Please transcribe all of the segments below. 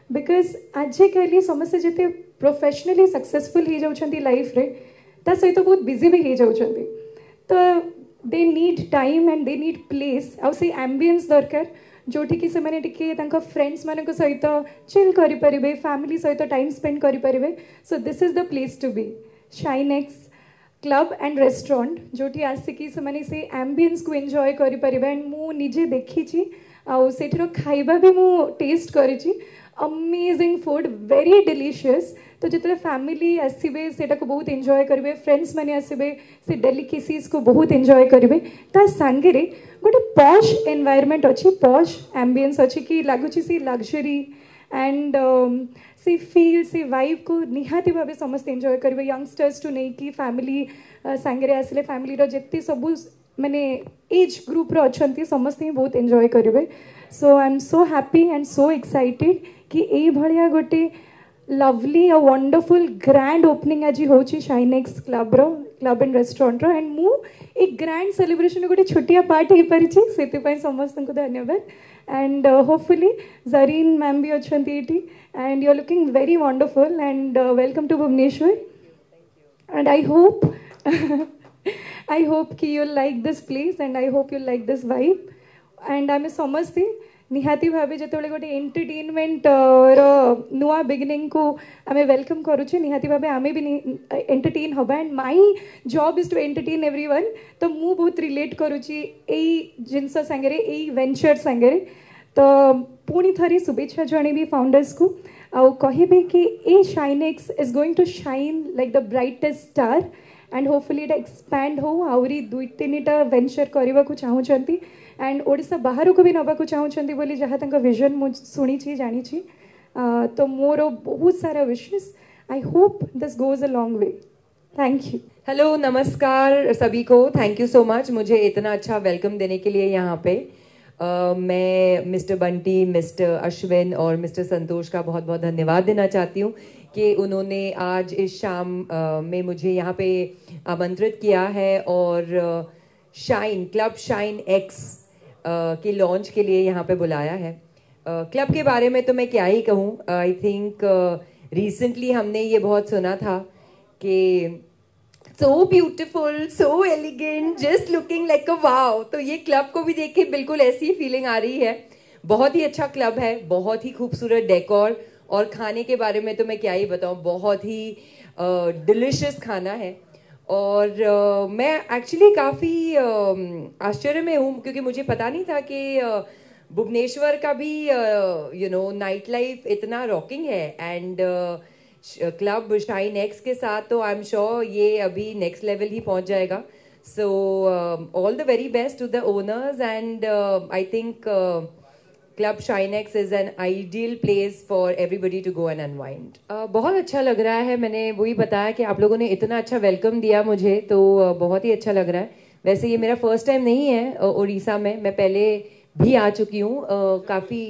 Because आजिकल समस्ते जिते professionally successful हो जाउछंती लाइफ रे ता सहित बहुत बिजी भी हो जाउछंती तो they need time and they need place आउ से एम्बियंस दरकार जोठी कि से माने टिके तांका फ्रेंड्स मानक सहित चिल करि परिबे फैमिली सहित टाइम स्पेंड करि परिबे so this is the place to be Shinex club and restaurant जोठी आसिकी से माने से एम्बियंस को एंजॉय करि परिबे एंड मु निजे देखी छी आउ सेठरो खाइबा भी मु टेस्ट करि छी अमेजिंग फूड वेरी डिलीशियस तो जितने फैमिली आसबे से बहुत एंजॉय करेंगे फ्रेंड्स मैंने आसबे से डेलिकेसीज को बहुत एंजॉय करेंगे ता सांगे गोटे पॉश एनवायरनमेंट अच्छी पॉश एम्बियंस अच्छी कि लगुच से लग्जरी एंड से फील से वाइब को निहाती भाव समस्त एंजॉय करेंगे यंगस्टर्स टू नहीं कि फैमिली सांगे आसले फैमिली जिते सब माने एज ग्रुप रो अच्छी समस्त ही बहुत एंजॉय करेंगे so I am so happy and so excited कि यही भाया गोटे लवली और वंडरफुल ग्रैंड ओपनिंग आज हो Shinex club and restaurant and मु एक ग्रैंड सेलिब्रेशन गोटे छोटिया पार्ट हो पारी से समस्त को धन्यवाद एंड होपफुली जरीन मैम भी अच्छा and you are looking very wonderful and welcome to Bhubaneswar and I hope कि you like this place and I hope you like this vibe and आम समस्ते निहाती भाव जो गोटे एंटरटेनमेंट नुआ बिगिनिंग को आम वेलकम करुचे निहाती भाव आम भी एंटरटेन हवा and my job is to entertain everyone तो मु बहुत रिलेट करुची जिनस सांगे यही वेंचर सांगे तो पुणी थरी शुभेच्छा जणेबी फाउंडर्स को आउ कहे कि ए Shinex is going to shine like the brightest star and hopefully it expand हो आहरी दुई तीन टा वेंचर करने को चाहूँगी एंड ओडिशा बाहर को भी नवाक चाहूँगी बोली जहाँ तक विजन मुझे शुणी जानी तो मोर बहुत सारा wishes I hope this goes a long way thank you hello नमस्कार सभी को थैंक यू सो मच मुझे इतना अच्छा वेलकम देने के लिए यहाँ पे मैं मिस्टर बंटी मिस्टर अश्विन और मिस्टर संतोष का बहुत बहुत धन्यवाद देना चाहती हूँ कि उन्होंने आज इस शाम में मुझे यहाँ पे आमंत्रित किया है और शाइन क्लब शाइन एक्स के लॉन्च के लिए यहाँ पे बुलाया है क्लब के बारे में तो मैं क्या ही कहूँ आई थिंक रिसेंटली हमने ये बहुत सुना था कि so beautiful so elegant just looking like a wow तो ये क्लब को भी देख के बिल्कुल ऐसी ही फीलिंग आ रही है बहुत ही अच्छा क्लब है बहुत ही खूबसूरत डेकोर और खाने के बारे में तो मैं क्या ही बताऊँ बहुत ही डिलिशियस खाना है और मैं एक्चुअली काफ़ी आश्चर्य में हूँ क्योंकि मुझे पता नहीं था कि भुवनेश्वर का भी नाइट लाइफ इतना रॉकिंग है एंड क्लब शाइन एक्स के साथ तो आई एम श्योर ये अभी नेक्स्ट लेवल ही पहुँच जाएगा so all the very best to the owners and I think club Shinex is an ideal place for everybody to go and unwind बहुत अच्छा लग रहा है मैंने वही बताया कि आप लोगों ने इतना अच्छा वेलकम दिया मुझे तो बहुत ही अच्छा लग रहा है वैसे ये मेरा फर्स्ट टाइम नहीं है उड़ीसा में मैं पहले भी आ चुकी हूँ काफ़ी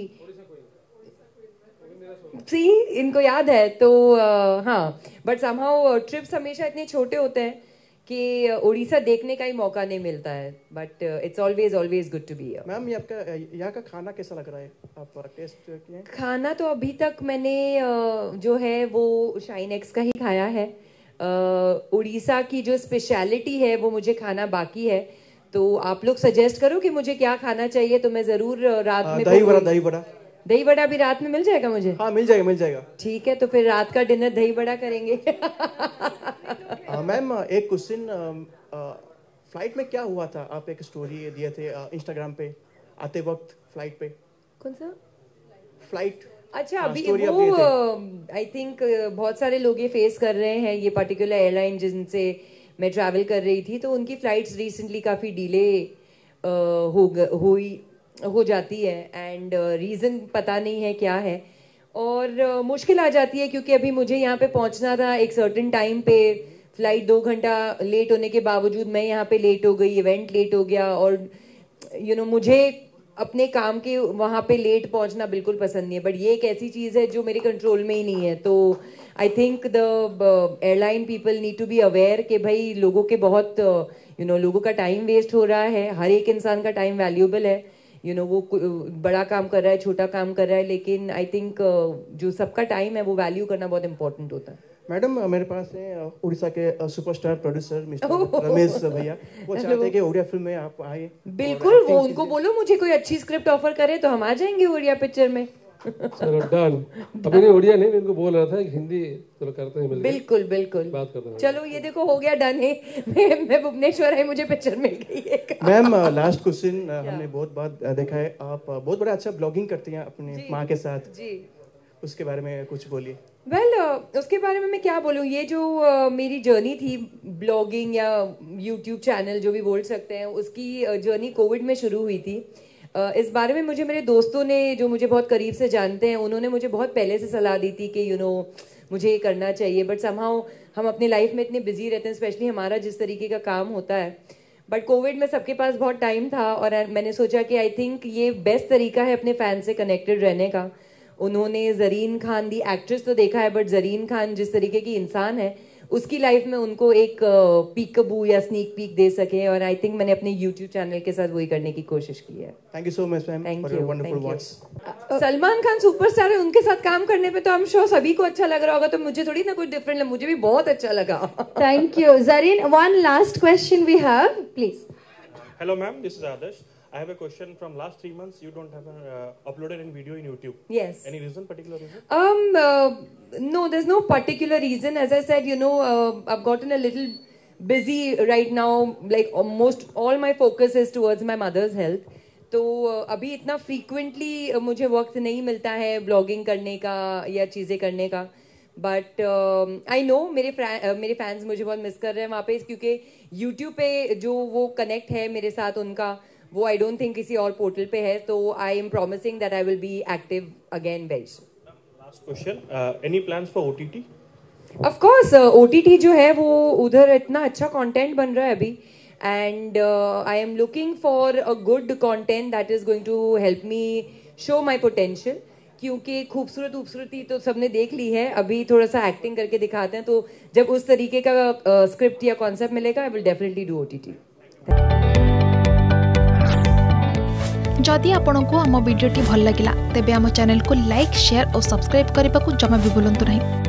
सी इनको याद है तो हाँ बट समहाउ ट्रिप्स हमेशा इतने छोटे होते हैं कि उड़ीसा देखने का ही मौका नहीं मिलता है but it's always good to be here ma'am ये आपका यहाँ का खाना कैसा लग रहा है आप टेस्ट किए खाना तो अभी तक मैंने जो है वो शाइन एक्स का ही खाया है उड़ीसा की जो स्पेशलिटी है वो मुझे खाना बाकी है तो आप लोग सजेस्ट करो कि मुझे क्या खाना चाहिए तो मैं जरूर रात में दही बड़ा भी रात में मिल जाएगा मुझे हाँ मिल जाएगा ठीक है तो फिर रात का डिनर दही बड़ा करेंगे मैम एक क्वेश्चन फ्लाइट में क्या हुआ था आप एक स्टोरी दिए थे इंस्टाग्राम पे आते वक्त फ्लाइट पे कौन सा फ्लाइट अच्छा अभी वो आई थिंक बहुत सारे लोग ये फेस कर रहे हैं ये पर्टिकुलर एयरलाइन जिनसे मैं ट्रैवल कर रही थी तो उनकी फ्लाइट्स रिसेंटली काफ़ी डिले हो जाती है एंड रीज़न पता नहीं है क्या है और मुश्किल आ जाती है क्योंकि अभी मुझे यहाँ पे पहुँचना था एक सर्टेन टाइम पे फ्लाइट 2 घंटा लेट होने के बावजूद मैं यहाँ पे लेट हो गई इवेंट लेट हो गया और मुझे अपने काम के वहाँ पे लेट पहुँचना बिल्कुल पसंद नहीं है बट ये एक ऐसी चीज़ है जो मेरे कंट्रोल में ही नहीं है तो I think the airline people need to be aware कि भाई लोगों के बहुत लोगों का टाइम वेस्ट हो रहा है हर एक इंसान का टाइम वैल्यूएबल है वो बड़ा काम कर रहा है, छोटा काम कर रहा है, लेकिन आई थिंक जो सबका टाइम है वो वैल्यू करना बहुत इंपॉर्टेंट होता है। मैडम मेरे पास है उड़ीसा के सुपरस्टार प्रोड्यूसर मिस्टर रमेश भैया, वो चाहते हैं कि उड़िया फिल्म में आप आए। बिल्कुल, वो उनको बोलो मुझे कोई अच्छी स्क्रिप्ट ऑफर करे तो हम आ जाएंगे उड़िया पिक्चर में। चलो डन। अभी नहीं उड़िया नहीं, मैं इनको बोल रहा था कि हिंदी चलो करते हैं, बिल्कुल बिल्कुल बात करते हैं। चलो ये देखो हो गया डन है। मैं भुवनेश्वर है, मुझे पिक्चर मिल गई है। मैम लास्ट क्वेश्चन, हमने बहुत बार देखा है आप बहुत बड़ा अच्छा ब्लॉगिंग करती हैं अपनी माँ के साथ जी, उसके बारे में कुछ बोलिए। उसके बारे में मैं क्या बोलूँ, ये जो मेरी जर्नी थी ब्लॉगिंग या यूट्यूब चैनल जो भी बोल सकते हैं, उसकी जर्नी कोविड में शुरू हुई थी। इस बारे में मुझे मेरे दोस्तों ने, जो मुझे बहुत करीब से जानते हैं, उन्होंने मुझे बहुत पहले से सलाह दी थी कि मुझे ये करना चाहिए, बट समहाउ हम अपनी लाइफ में इतने बिजी रहते हैं, स्पेशली हमारा जिस तरीके का काम होता है। बट कोविड में सबके पास बहुत टाइम था और मैंने सोचा कि आई थिंक ये बेस्ट तरीका है अपने फैन से कनेक्टेड रहने का। उन्होंने जरीन खान दी एक्ट्रेस तो देखा है, बट जरीन खान जिस तरीके की इंसान है उसकी लाइफ में उनको एक पीकबू या स्नीक पीक दे सके, और आई थिंक मैंने अपने यूट्यूब चैनल के साथ वही करने की कोशिश की है। Thank you so much ma'am for your wonderful words. Salman Khan superstar है, उनके साथ काम करने पे तो हम श्योर सभी को अच्छा लग रहा होगा, तो मुझे थोड़ी ना कुछ डिफरेंट, मुझे भी बहुत अच्छा लगा। Thank you. Zareen, one last question we have, please. Hello ma'am, this is Adarsh. I have a question. From last 3 months, you don't have uploaded any video in YouTube. Yes. Any reason, particular reason? No, there's no particular reason. As I said, I've gotten a little busy right now. Like almost all my focus is towards my mother's health. तो अभी इतना frequently मुझे वक्त नहीं मिलता है blogging करने का या चीज़ें करने का। बट आई नो मेरे फैंस मुझे बहुत मिस कर रहे हैं वहाँ पे, क्योंकि यूट्यूब पे जो वो कनेक्ट है मेरे साथ उनका, वो आई डोंट थिंक किसी और पोर्टल पे है। तो I am promising that I will be active again very soon. Last question, any plans for OTT? Of course OTT जो है वो उधर इतना अच्छा कंटेंट बन रहा है अभी, and I am looking for a good content that is going to help me show my potential, क्योंकि खूबसूरती तो सबने देख ली है, अभी थोड़ा सा एक्टिंग करके दिखाते हैं। तो जब उस तरीके का स्क्रिप्ट या कॉन्सेप्ट मिलेगा I will definitely do OTT. जदि आपंक आम भिडी भल लगा तेब आम चैनल को लाइक, शेयर और सब्सक्राइब करने को जमा भी भूलु नहीं।